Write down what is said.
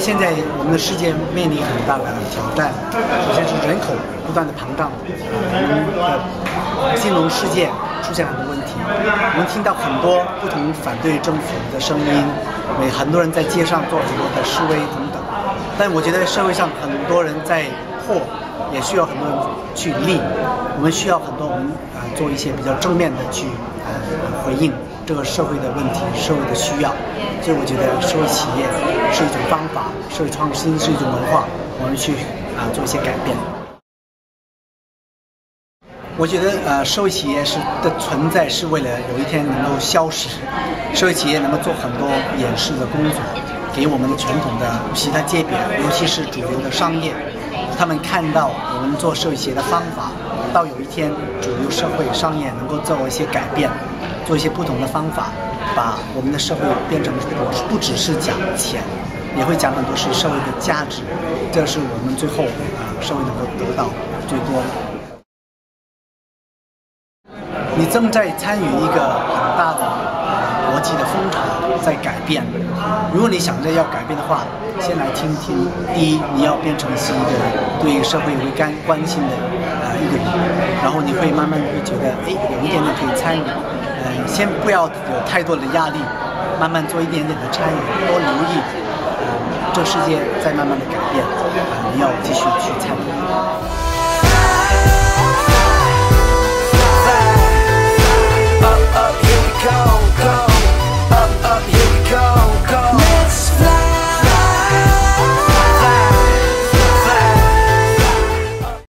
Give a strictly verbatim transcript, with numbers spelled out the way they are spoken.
现在我们的世界面临很大的挑战，首先是人口不断的庞大，我们的金融世界出现了很多问题。我们听到很多不同反对政府的声音，也很多人在街上做很多的示威等等。但我觉得社会上很多人在破，也需要很多人去立。我们需要很多我们啊、呃、做一些比较正面的去呃回应这个社会的问题、社会的需要。所以我觉得社会企业是一种方法，社会创新是一种文化，我们去啊、呃、做一些改变。我觉得呃社会企业是的存在是为了有一天能够消失，社会企业能够做很多掩饰的工作，给我们的传统的其他界别，尤其是主流的商业，他们看到我们做社会企业的方法，到有一天主流社会商业能够做一些改变，做一些不同的方法，把我们的社会变成不只是讲钱，也会讲很多是社会的价值，这是我们最后啊、呃、社会能够得到最多的。你正在参与一个很大的国际的风潮在改变。如果你想着要改变的话，先来听听。第一，你要变成是一个对社会为关关心的呃一个人，然后你会慢慢会觉得，哎，有一点点可以参与。呃，先不要有太多的压力，慢慢做一点点的参与，多留意。呃，这个世界在慢慢的改变，呃，你要继续去参与。